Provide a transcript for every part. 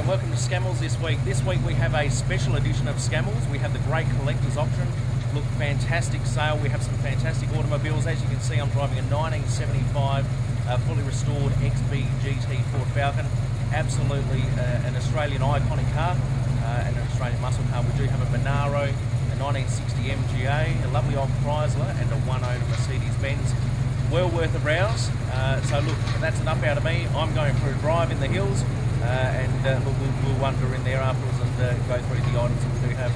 welcome to Scammels this week. This week we have a special edition of Scammels. We have the Great Collectors Auction. Look, fantastic sale. We have some fantastic automobiles. As you can see, I'm driving a 1975 fully restored XB GT Ford Falcon. Absolutely an Australian iconic car and an Australian muscle car. We do have a Monaro, a 1960 MGA, a lovely old Chrysler and a one-owner Mercedes-Benz. Well worth a browse. So look, that's enough out of me. I'm going for a drive in the hills and we'll wander in there afterwards and go through the items that we do have.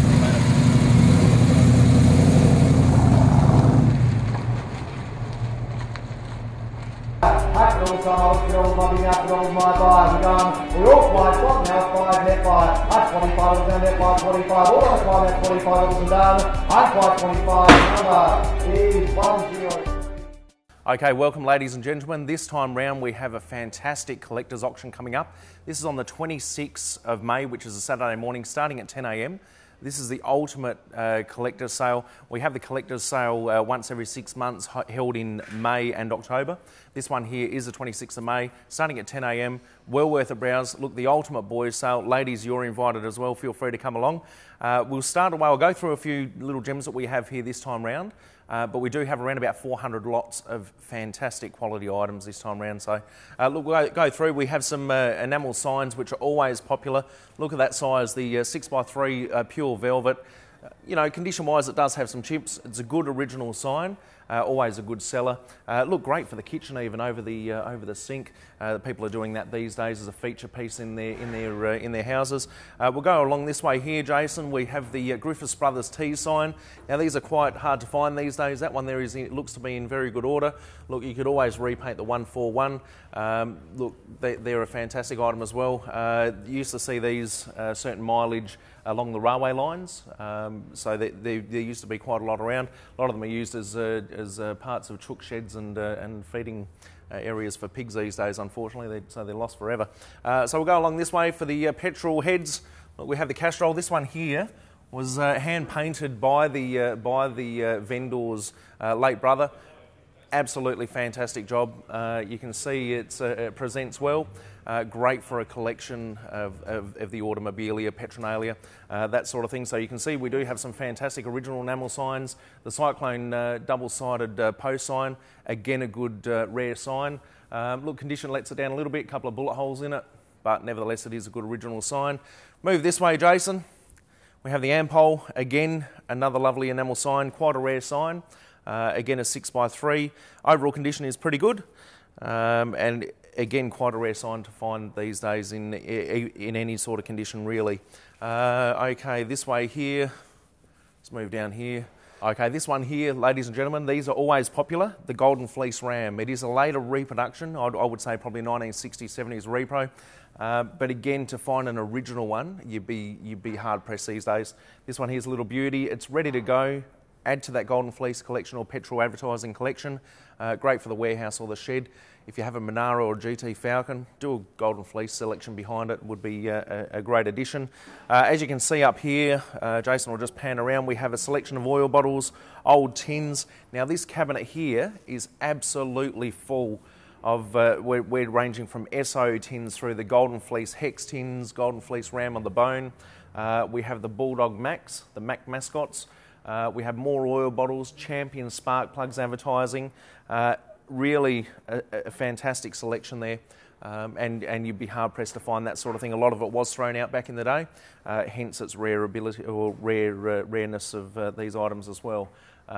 We all fly, spot now, 5, net 5, at 25, down net 5, 25, all on the climb at 25, and down, at 25, number is 10. Okay, welcome ladies and gentlemen. This time round we have a fantastic collector's auction coming up. This is on the 26th of May, which is a Saturday morning, starting at 10 a.m. This is the ultimate collector's sale. We have the collector's sale once every 6 months, held in May and October. This one here is the 26th of May, starting at 10 a.m. Well worth a browse. Look, the ultimate boys sale. Ladies, you're invited as well. Feel free to come along. We'll start away. I'll go through a few little gems that we have here this time round. But we do have around about 400 lots of fantastic quality items this time round. So look, we'll go through. We have some enamel signs which are always popular. Look at that size, the 6x3 pure velvet. You know, condition-wise, it does have some chips. It's a good original sign. Always a good seller. Look great for the kitchen, even over the sink. People are doing that these days as a feature piece in their houses. We'll go along this way here, Jason. We have the Griffiths Brothers T sign. Now these are quite hard to find these days. That one there looks to be in very good order. Look, you could always repaint the 141. Look, they're a fantastic item as well. You used to see these certain mileage along the railway lines, so there used to be quite a lot around. A lot of them are used as parts of chook sheds and feeding areas for pigs these days, unfortunately, so they're lost forever. So we'll go along this way for the petrol heads. Look, we have the Castrol. This one here was hand painted by the vendor's late brother. Absolutely fantastic job. You can see it presents well. Great for a collection of the automobilia, petronalia, that sort of thing. So you can see we do have some fantastic original enamel signs. The Cyclone double-sided post sign, again a good rare sign. Look, condition lets it down a little bit, a couple of bullet holes in it, but nevertheless it is a good original sign. Move this way, Jason. We have the Ampol, again another lovely enamel sign, quite a rare sign. Again a 6x3. Overall condition is pretty good, and again quite a rare sign to find these days in any sort of condition really. Okay, this way here. Let's move down here. Okay, this one here, ladies and gentlemen, these are always popular, the Golden Fleece Ram. It is a later reproduction, I would say probably 1960s, 70s repro. But again, to find an original one, you'd be hard pressed these days. This one here's a little beauty. It's ready to go. Add to that Golden Fleece collection or petrol advertising collection. Great for the warehouse or the shed. If you have a Monaro or a GT Falcon, do a Golden Fleece selection behind it, would be a great addition. As you can see up here, Jason will just pan around, we have a selection of oil bottles, old tins. Now this cabinet here is absolutely full of, we're ranging from SO tins through the Golden Fleece Hex tins, Golden Fleece Ram on the bone. We have the Bulldog Max, the Mac mascots. We have more oil bottles, Champion spark plugs advertising. Really a fantastic selection there, and you'd be hard pressed to find that sort of thing. A lot of it was thrown out back in the day, hence its rare ability or rareness of these items as well.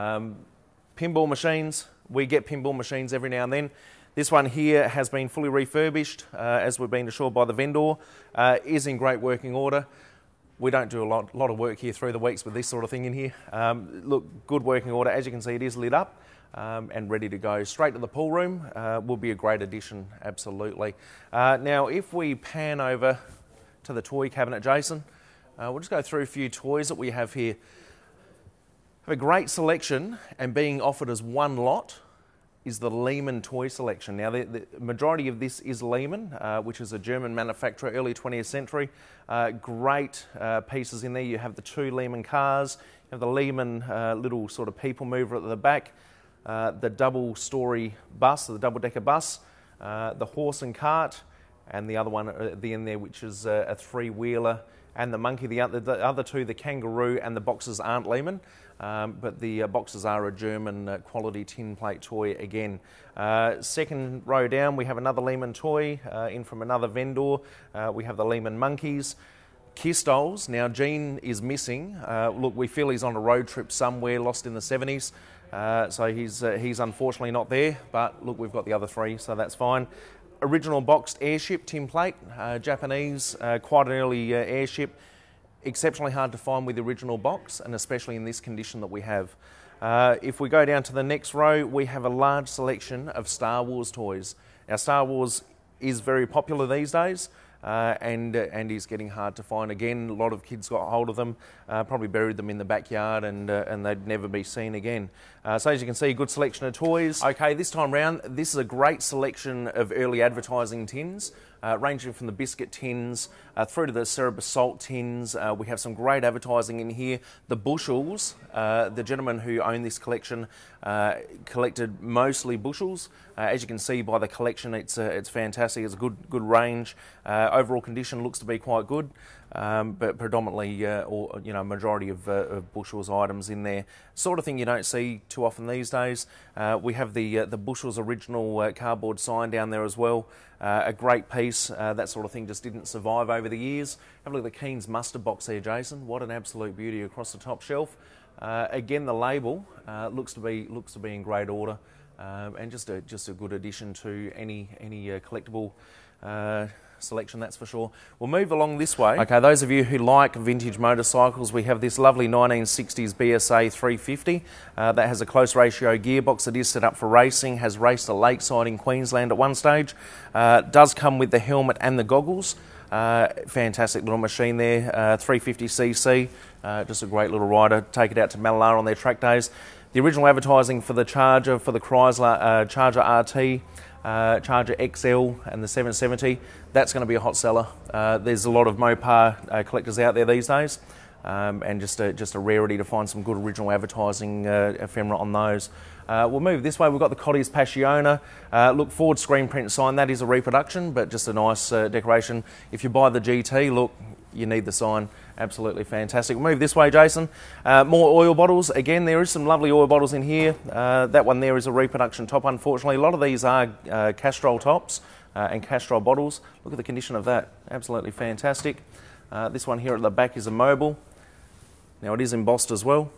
Pinball machines, we get pinball machines every now and then. This one here has been fully refurbished, as we've been assured by the vendor, is in great working order. We don't do a lot of work here through the weeks with this sort of thing in here. Look, good working order. As you can see, it is lit up and ready to go. Straight to the pool room will be a great addition, absolutely. Now, if we pan over to the toy cabinet, Jason, we'll just go through a few toys that we have here. Have a great selection, and being offered as one lot is the Lehmann toy selection. Now, the majority of this is Lehmann, which is a German manufacturer, early 20th century. Great pieces in there. You have the two Lehmann cars, you have the Lehmann little sort of people mover at the back, the double-storey bus, the double-decker bus, the horse and cart, and the other one at the end there, which is a three-wheeler. And the monkey, the other two, the kangaroo and the boxes aren't Lehman, but the boxes are a German quality tin plate toy again. Second row down, we have another Lehman toy in from another vendor. We have the Lehman monkeys. Kiss dolls. Now Gene is missing. Look, we feel he's on a road trip somewhere, lost in the 70s. So he's unfortunately not there, but look, we've got the other three, so that's fine. Original boxed airship tin plate, Japanese, quite an early airship. Exceptionally hard to find with the original box, and especially in this condition that we have. If we go down to the next row, we have a large selection of Star Wars toys. Now, Star Wars is very popular these days, and is getting hard to find again. A lot of kids got hold of them, probably buried them in the backyard, and they'd never be seen again. So as you can see, a good selection of toys. Okay, this time round, this is a great selection of early advertising tins, ranging from the biscuit tins through to the Cerebus salt tins. We have some great advertising in here. The bushels, the gentleman who owned this collection collected mostly bushels. As you can see by the collection, it's fantastic. It's a good range. Overall condition looks to be quite good, but predominantly, or majority of bushels items in there. Sort of thing you don't see too often these days. We have the bushels original cardboard sign down there as well. A great piece. That sort of thing just didn't survive over the years. Have a look at the Keen's mustard box there, Jason. What an absolute beauty across the top shelf. Again, the label looks to be in great order, and just a good addition to any collectible selection, that's for sure. We'll move along this way. Okay, those of you who like vintage motorcycles, we have this lovely 1960s BSA 350 that has a close ratio gearbox that is set up for racing, has raced at Lakeside in Queensland at one stage, does come with the helmet and the goggles. Fantastic little machine there, 350cc, just a great little rider. Take it out to Mallala on their track days. The original advertising for the Charger, for the Chrysler Charger RT, Charger XL and the 770, that's going to be a hot seller. There's a lot of Mopar collectors out there these days, and just a rarity to find some good original advertising ephemera on those. We'll move this way. We've got the Cotti's Passiona. Look, Ford screen print sign, that is a reproduction, but just a nice decoration. If you buy the GT, look, you need the sign. Absolutely fantastic. We'll move this way, Jason. More oil bottles. Again, there is some lovely oil bottles in here. That one there is a reproduction top, unfortunately. A lot of these are Castrol tops and Castrol bottles. Look at the condition of that. Absolutely fantastic. This one here at the back is a Mobil. Now, it is embossed as well,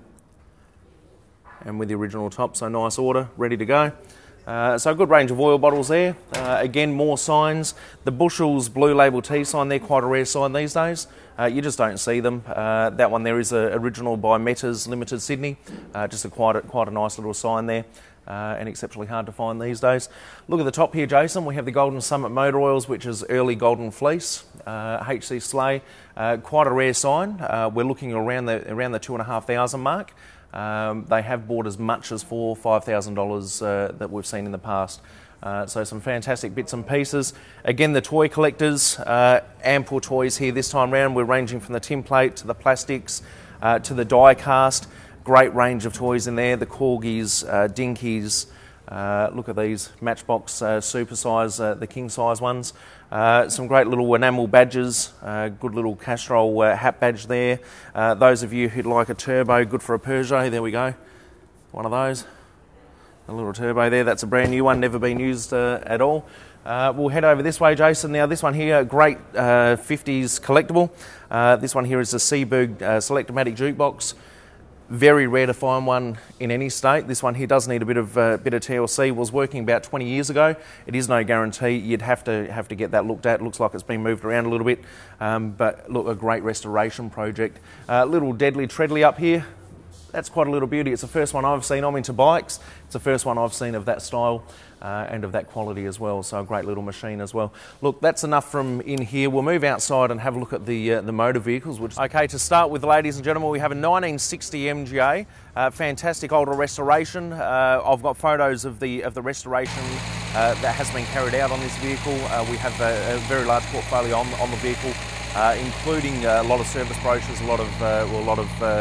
and with the original top, so nice order, ready to go. So a good range of oil bottles there. Again, more signs. The Bushels Blue Label T sign, they're quite a rare sign these days. You just don't see them. That one there is a original by Metas Limited Sydney. Just quite a nice little sign there, and exceptionally hard to find these days. Look at the top here, Jason. We have the Golden Summit Motor Oils, which is early Golden Fleece, HC Sleigh. Quite a rare sign. We're looking around the $2,500 mark. They have bought as much as $4,000-$5,000 that we've seen in the past. So some fantastic bits and pieces. Again, the toy collectors, ample toys here this time round. We're ranging from the tin plate to the plastics to the die cast. Great range of toys in there. The Corgis, Dinkies. Look at these Matchbox super size, the king size ones. Some great little enamel badges, good little Castrol hat badge there. Those of you who'd like a turbo, good for a Peugeot, there we go. One of those. A little turbo there, that's a brand new one, never been used at all. We'll head over this way, Jason. Now this one here, great 50s collectible. This one here is a Seaberg Selectomatic jukebox. Very rare to find one in any state. This one here does need a bit of TLC. Was working about 20 years ago. It is no guarantee. You'd have to get that looked at. Looks like it's been moved around a little bit, but look, a great restoration project. Little Deadly Treadly up here. That's quite a little beauty. It's the first one I've seen. I'm into bikes. It's the first one I've seen of that style and of that quality as well. So a great little machine as well. Look, that's enough from in here. We'll move outside and have a look at the motor vehicles. Okay, to start with, ladies and gentlemen, we have a 1960 MGA. Fantastic older restoration. I've got photos of the restoration that has been carried out on this vehicle. We have a very large portfolio on the vehicle, including a lot of service brochures, a lot of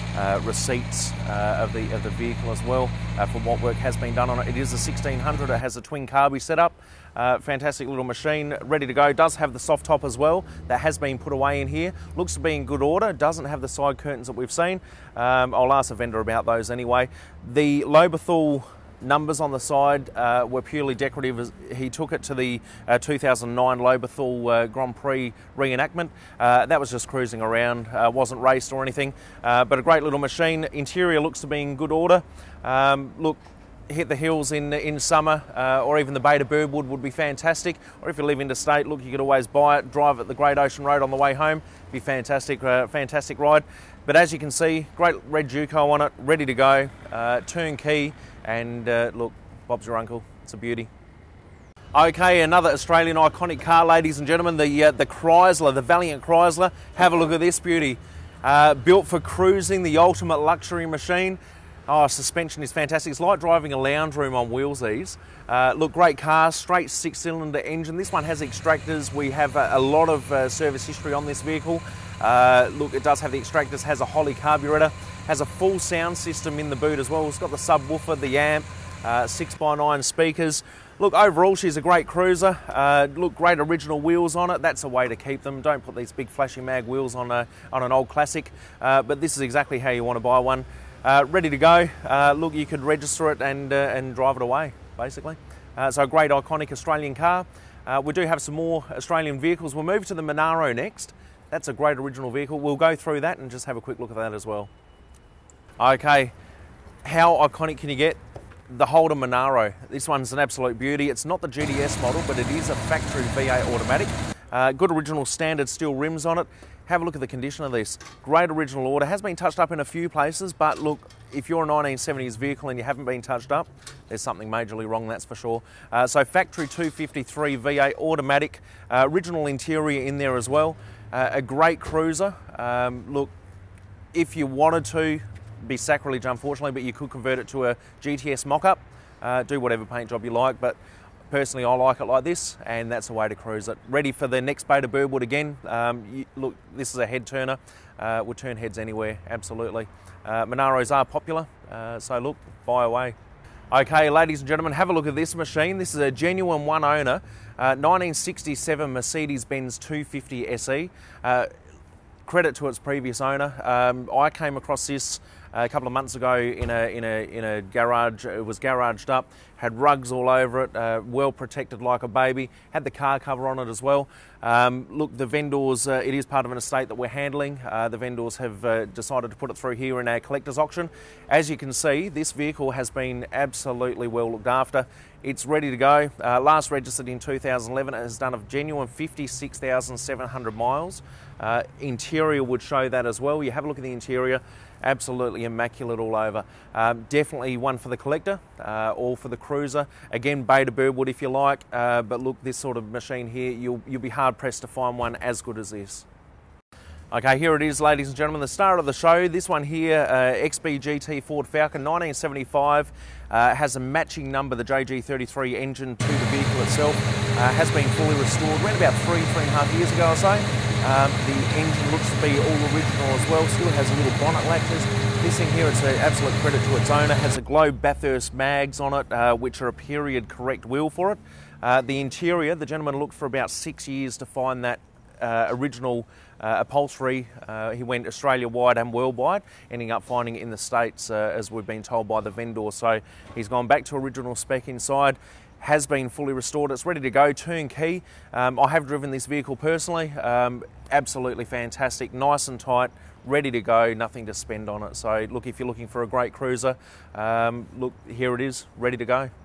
receipts of the vehicle as well for what work has been done on it. It is a 1600. It has a twin carby setup. Fantastic little machine, ready to go. Does have the soft top as well. That has been put away in here. Looks to be in good order. Doesn't have the side curtains that we've seen. I'll ask the vendor about those anyway. The Lobethal numbers on the side were purely decorative. He took it to the 2009 Lobethal Grand Prix reenactment. That was just cruising around, wasn't raced or anything, but a great little machine. Interior looks to be in good order. Look, hit the hills in summer, or even the Bay to Birdwood would be fantastic. Or if you live interstate, look, you could always buy it, drive at the Great Ocean Road on the way home. Be fantastic, fantastic ride. But as you can see, great red Juco on it, ready to go, turnkey. And look, Bob's your uncle. It's a beauty. Okay, another Australian iconic car, ladies and gentlemen, the Chrysler, the Valiant Chrysler. Have a look at this beauty. Built for cruising, the ultimate luxury machine. Oh, suspension is fantastic. It's like driving a lounge room on wheels, these. Look, great car, straight 6-cylinder engine. This one has extractors. We have a lot of service history on this vehicle. Look, it does have the extractors, has a Holley carburetor, has a full sound system in the boot as well. It's got the subwoofer, the amp, 6x9 speakers. Look, overall, she's a great cruiser. Look, great original wheels on it. That's a way to keep them. Don't put these big flashy mag wheels on an old classic. But this is exactly how you want to buy one. Ready to go. Look, you could register it and drive it away, basically. So a great iconic Australian car. We do have some more Australian vehicles. We'll move to the Monaro next. That's a great original vehicle. We'll go through that and just have a quick look at that as well. Okay, how iconic can you get? The Holden Monaro. This one's an absolute beauty. It's not the GTS model, but it is a factory V8 automatic. Good original standard steel rims on it. Have a look at the condition of this. Great original order. Has been touched up in a few places, but look, if you're a 1970s vehicle and you haven't been touched up, there's something majorly wrong, that's for sure. So factory 253 V8 automatic. Original interior in there as well. A great cruiser. Look, if you wanted to, be sacrilege unfortunately, but you could convert it to a GTS mock-up. Do whatever paint job you like, but personally I like it like this, and that's the way to cruise it. Ready for the next Bay to Birdwood again. Look, this is a head turner. Would turn heads anywhere, absolutely. Monaros are popular, so look, buy away. Okay, ladies and gentlemen, have a look at this machine. This is a genuine one owner, 1967 Mercedes-Benz 250 SE. Credit to its previous owner. I came across this a couple of months ago in a garage. It was garaged up, had rugs all over it, well protected like a baby, had the car cover on it as well. Look, the vendors, it is part of an estate that we're handling. The vendors have decided to put it through here in our collector's auction. As you can see, this vehicle has been absolutely well looked after. It's ready to go. Last registered in 2011. It has done a genuine 56,700 miles. Interior would show that as well. You have a look at the interior. Absolutely immaculate all over. Definitely one for the collector or for the cruiser. Again, Bay to Birdwood if you like. But look, this sort of machine here, you'll be hard pressed to find one as good as this. Okay, here it is, ladies and gentlemen, the star of the show. This one here, XB-GT Ford Falcon, 1975, has a matching number, the JG33 engine to the vehicle itself. Has been fully restored, around about 3.5 years ago or so. The engine looks to be all original as well, still has a little bonnet latches. This thing here, it's an absolute credit to its owner, has a Globe Bathurst mags on it, which are a period correct wheel for it. The interior, the gentleman looked for about 6 years to find that original upholstery. He went Australia-wide and worldwide, ending up finding it in the States, as we've been told by the vendor. So he's gone back to original spec inside, has been fully restored. It's ready to go, turnkey. I have driven this vehicle personally. Absolutely fantastic, nice and tight, ready to go, nothing to spend on it. So look, if you're looking for a great cruiser, look, here it is, ready to go.